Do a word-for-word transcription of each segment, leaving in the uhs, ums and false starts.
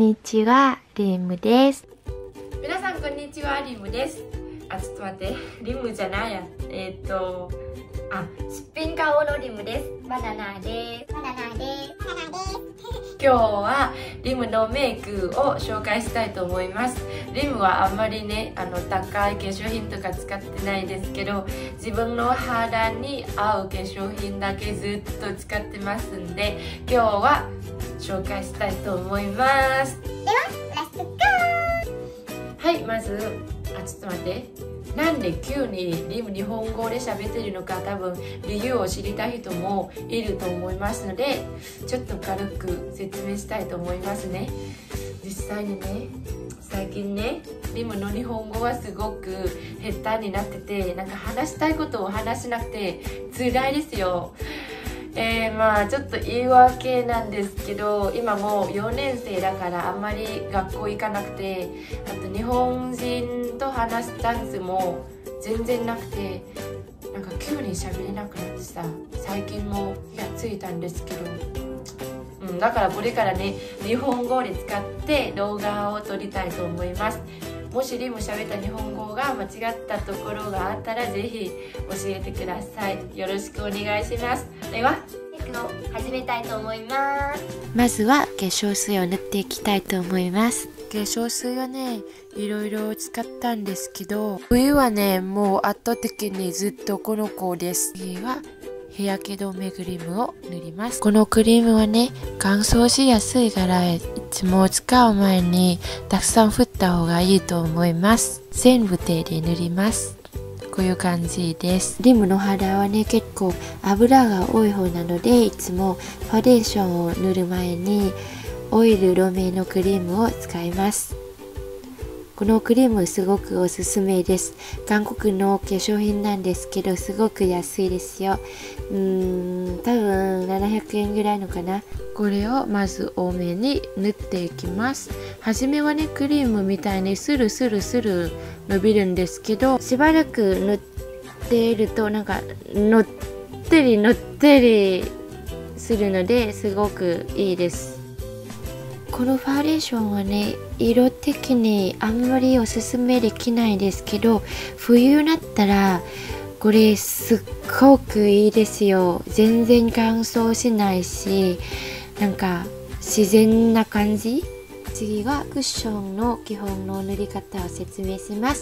にちは、リムです。 皆さんこんにちは、リムです。あ、ちょっと待って、リムじゃないや。えー、っと、あ、すっぴん顔のリムです。バナナです。バナナです。バナナです。今日はリムのメイクを紹介したいと思います。リムはあんまりね、あの高い化粧品とか使ってないですけど、自分の肌に合う化粧品だけずっと使ってますんで、今日は紹介したいと思います。では、レッツゴー。はい、まず、あ、ちょっと待って。なんで急にリム日本語で喋ってるのか、多分理由を知りたい人もいると思いますので、ちょっと軽く説明したいと思いますね。実際にね、最近ね、リムの日本語はすごく下手になってて、なんか話したいことを話しなくて辛いですよ。えー、まあちょっと言い訳なんですけど、今もうよねん生だからあんまり学校行かなくて、あと日本人と話すチャンスも全然なくて、なんか急に喋れなくなってさ、最近も気がついたんですけど、うん、だからこれからね、日本語で使って動画を撮りたいと思います。もしリム喋った日本語が間違ったところがあったら、ぜひ教えてください。よろしくお願いします。では、メイクを始めたいと思います。 まずは化粧水を塗っていきたいと思います。化粧水はね、いろいろ使ったんですけど、冬はね、もう圧倒的にずっとこの子です。次は日焼け止めクリームを塗ります。このクリームはね、乾燥しやすいからいつも使う前にたくさん振った方がいいと思います。全部手で塗ります。こういう感じです。リムの肌はね、結構油が多い方なので、いつもファンデーションを塗る前にオイル多めのクリームを使います。このクリームすごくおすすめです。韓国の化粧品なんですけど、すごく安いですよ。うーん、多分ななひゃくえんぐらいのかな。これをまず多めに塗っていきます。はじめはね、クリームみたいにスルスルスル伸びるんですけど、しばらく塗っているとなんかのってりのってりするので、すごくいいです。このファンデーションはね、色的にあんまりおすすめできないですけど、冬になったらこれすっごくいいですよ。全然乾燥しないし、なんか自然な感じ。次はクッションの基本の塗り方を説明します。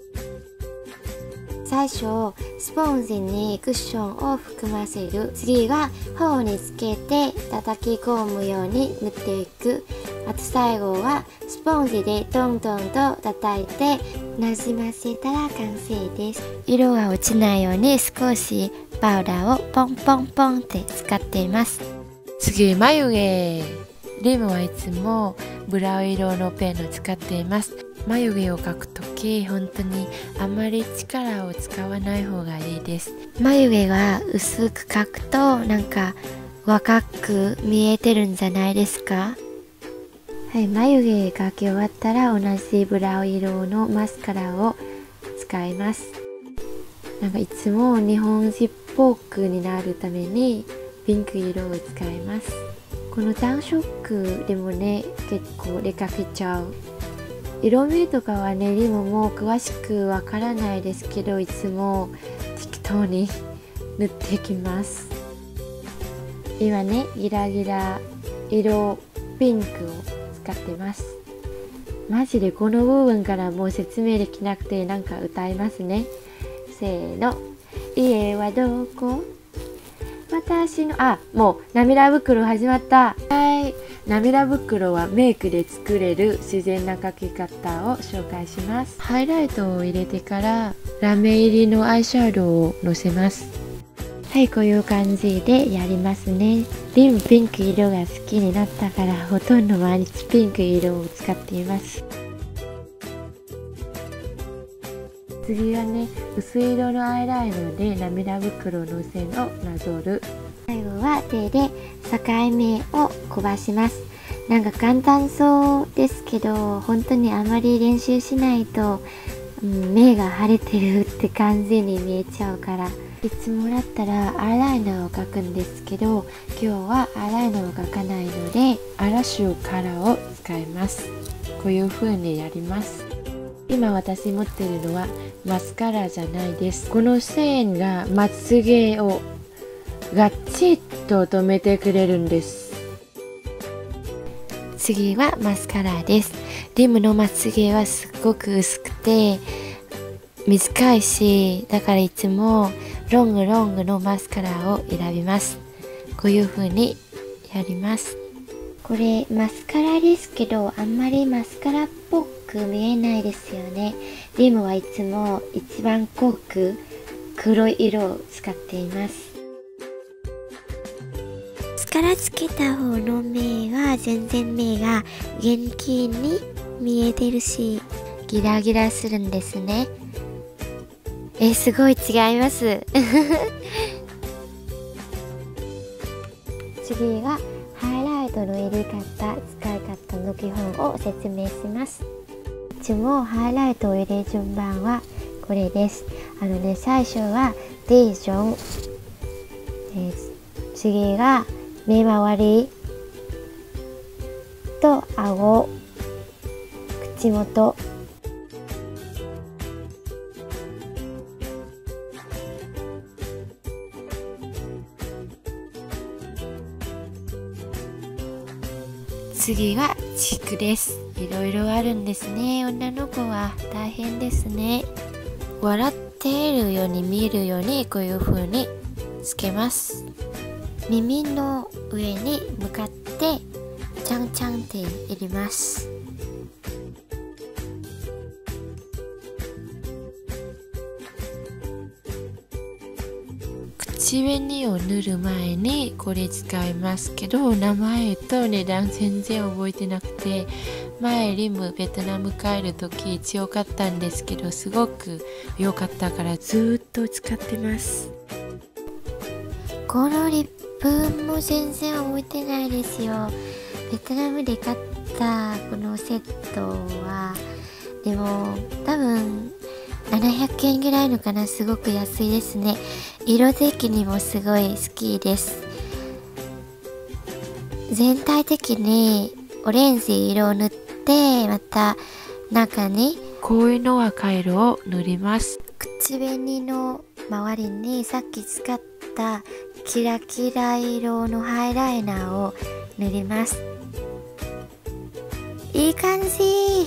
最初、スポンジにクッションを含ませる。次は頬につけて叩き込むように塗っていく。あと最後はスポンジでトントンと叩いてなじませたら完成です。色が落ちないように少しパウダーをポンポンポンって使っています。次、眉毛。リムはいつもブラウン色のペンを使っています。眉毛を描くとき、本当にあまり力を使わない方がいいです。眉毛が薄く描くとなんか若く見えてるんじゃないですか？はい、眉毛描き終わったら同じブラウン色のマスカラを使います。なんかいつも日本人っぽくになるためにピンク色を使います。この単色でもね、結構出かけちゃう。色味とかはね、リムも詳しくわからないですけど、いつも適当に塗っていきます。今ね、ギラギラ色ピンクを使ってます。マジでこの部分からもう説明できなくて、なんか歌いますね。せーの。家はどこ？私の、あ、もう涙袋始まった。はい。涙袋はメイクで作れる自然な描き方を紹介します。ハイライトを入れてからラメ入りのアイシャドウをのせます。はい、こういう感じでやりますね。リムピンク色が好きになったから、ほとんど毎日ピンク色を使っています。次はね、薄い色のアイライナーで涙袋の線をなぞる。最後は手で境目をこばします。なんか簡単そうですけど、本当にあまり練習しないと、うん、目が腫れてるって感じに見えちゃうから、 いつもだったらアイライナーを描くんですけど、今日はアイライナーを描かないのでアラシュカラーを使います。こういう風にやります。今私持ってるのはマスカラじゃないです。この線がまつげをガチッと止めてくれるんです。次はマスカラです。リムのまつげはすごく薄くて短いし、だからいつもロングロングのマスカラを選びます。こういう風にやります。これマスカラですけど、あんまりマスカラっぽく見えないですよね。リムはいつも一番濃く黒い色を使っています。マスカラつけた方の目は全然目が元気に見えてるし、ギラギラするんですね。え、すごい違います。次はハイライトの入れ方、使い方の基本を説明します。いつもハイライトを入れる順番はこれです。あのね、最初はデーション、えー、次が目周りと顎、口元、次はチークです。いろいろあるんですね。女の子は大変ですね。笑っているように見えるようにこういう風につけます。耳の上に向かってちゃんちゃんって入れます。口紅を塗る前にこれ使いますけど、名前と値段全然覚えてなくて、前リムベトナム帰る時強かったんですけど、すごく良かったからずっと使ってます。このリップも全然覚えてないですよ。ベトナムで買ったこのセットはでも多分ななひゃくえんぐらいのかな。すごく安いですね。色的にもすごい好きです。全体的にオレンジ色を塗って、また中に濃いの赤色を塗ります。口紅の周りにさっき使ったキラキラ色のハイライナーを塗ります。いい感じ。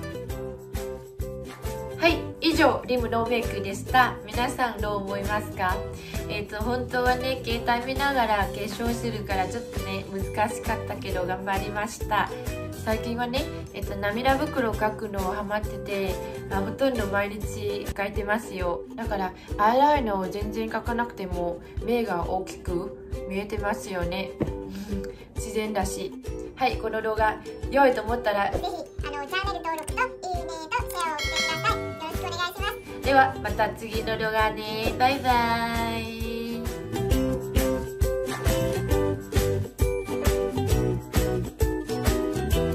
はい、以上リムノーメイクでした。皆さんどう思いますか？えっと本当はね、携帯見ながら化粧するからちょっとね難しかったけど頑張りました。最近はね、えっと、涙袋を描くのをハマってて、あほとんど毎日描いてますよ。だからアイライナーを全然描かなくても目が大きく見えてますよね。自然だし。はい、この動画良いと思ったらぜひあのチャンネル登録といいねとシェアをしてください。よろしくお願いします。ではまた次の動画ね。バイバーイ。